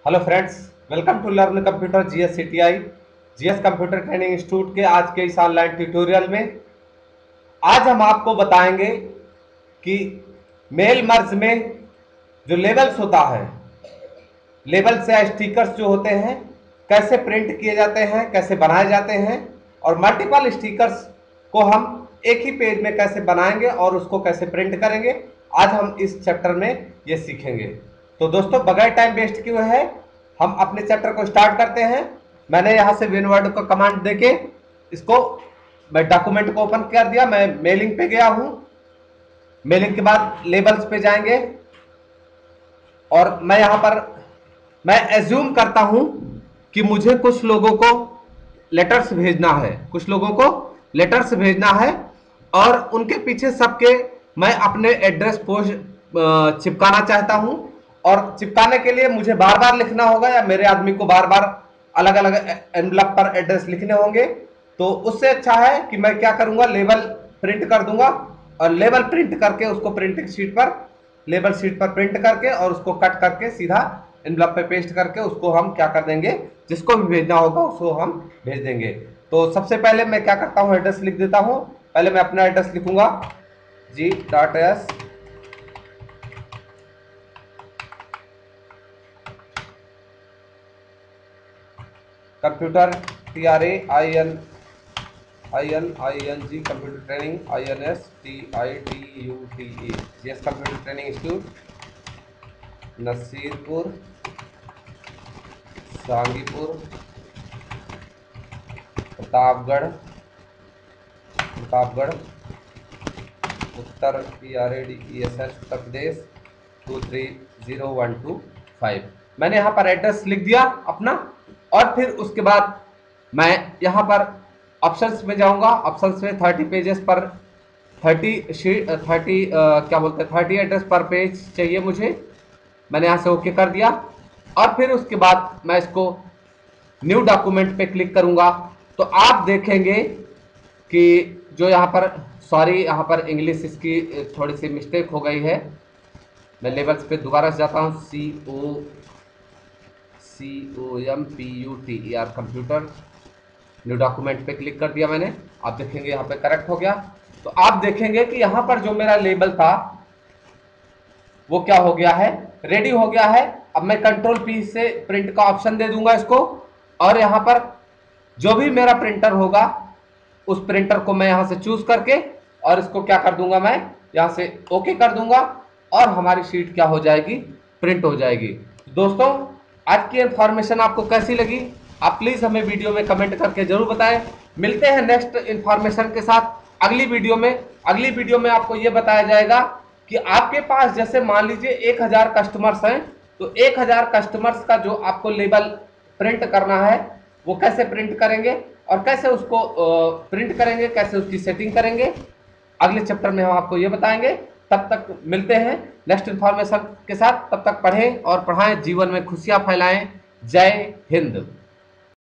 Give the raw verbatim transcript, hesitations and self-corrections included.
Hello friends, welcome to learn computer GS CTI GS computer training institute के आज के इस ऑनलाइन ट्यूटोरियल में आज हम आपको बताएंगे कि मेल मर्ज में जो लेबल्स होता है, लेबल्स या स्टिकर्स जो होते हैं कैसे प्रिंट किए जाते हैं, कैसे बनाए जाते हैं और मल्टीपल स्टिकर्स को हम एक ही पेज में कैसे बनाएंगे और उसको कैसे प्रिंट करेंगे, आज हम इस चैप्टर में ये सीखेंगे। तो दोस्तों, बगैर टाइम वेस्ट किए है हम अपने चैप्टर को स्टार्ट करते हैं। मैंने यहाँ से विनवर्ड को कमांड देके इसको मैं डॉक्यूमेंट को ओपन कर दिया। मैं मेलिंग पे गया हूँ। मेलिंग के बाद लेबल्स पे जाएंगे और मैं यहाँ पर मैं एज्यूम करता हूँ कि मुझे कुछ लोगों को लेटर्स भेजना है, कुछ लोगों को लेटर्स भेजना है और उनके पीछे सबके मैं अपने एड्रेस पोस्ट चिपकाना चाहता हूं। और चिपकाने के लिए मुझे बार बार लिखना होगा या मेरे आदमी को बार बार अलग अलग एनवलप पर एड्रेस लिखने होंगे। तो उससे अच्छा है कि मैं क्या करूंगा, लेबल प्रिंट कर दूंगा और लेबल प्रिंट करके उसको प्रिंटिंग शीट पर लेबल शीट पर प्रिंट करके और उसको कट करके सीधा एनवलप पे पेस्ट करके उसको हम क्या कर देंगे, जिसको भी भेजना होगा उसको हम भेज देंगे। तो सबसे पहले मैं क्या करता हूँ, एड्रेस लिख देता हूँ। पहले मैं अपना एड्रेस लिखूंगा, G dot S computer T R A I N I N I N G computer training I N S T I T U T E G S computer training institute Nasirpur Sangipur Pratapgarh Pratapgarh Uttar P R A D E S S Uttar Pradesh two three zero one two five. मैंने यहाँ पर address लिख दिया अपना और फिर उसके बाद मैं यहाँ पर ऑप्शंस में जाऊँगा। ऑप्शंस में थर्टी पेजेस पर थर्टी शीट थर्टी क्या बोलते हैं थर्टी एड्रेस पर पेज चाहिए मुझे। मैंने यहाँ से ओके कर दिया और फिर उसके बाद मैं इसको न्यू डॉक्यूमेंट पे क्लिक करूँगा। तो आप देखेंगे कि जो यहाँ पर, सॉरी यहाँ पर इंग्लिश इसकी थोड़ी सी मिस्टेक हो गई है। मैं लेबल्स पे दोबारा से जाता हूँ, C O C O M P U T E R computer, new document पे क्लिक कर दिया मैंने। आप देखेंगे यहाँ पे करेक्ट हो गया। तो आप देखेंगे कि यहाँ पर जो मेरा लेबल था वो क्या हो गया है, रेडी हो गया है। अब मैं कंट्रोल पी से प्रिंट का ऑप्शन दे दूंगा इसको और यहाँ पर जो भी मेरा प्रिंटर होगा उस प्रिंटर को मैं यहाँ से चूज करके और इसको क्या कर दूंगा, मैं यहाँ से ओके कर दूंगा और हमारी शीट क्या हो जाएगी, प्रिंट हो जाएगी। दोस्तों, आज की इंफॉर्मेशन आपको कैसी लगी आप प्लीज हमें वीडियो में कमेंट करके जरूर बताएं। मिलते हैं नेक्स्ट इंफॉर्मेशन के साथ अगली वीडियो में। अगली वीडियो में आपको यह बताया जाएगा कि आपके पास जैसे मान लीजिए एक हजार कस्टमर्स हैं, तो एक हजार कस्टमर्स का जो आपको लेबल प्रिंट करना है वो कैसे प्रिंट करेंगे और कैसे उसको प्रिंट करेंगे, कैसे उसकी सेटिंग करेंगे, अगले चैप्टर में हम आपको ये बताएंगे। तब तक मिलते हैं नेक्स्ट इन्फॉर्मेशन के साथ। तब तक पढ़ें और पढ़ाएं, जीवन में खुशियां फैलाएं। जय हिंद।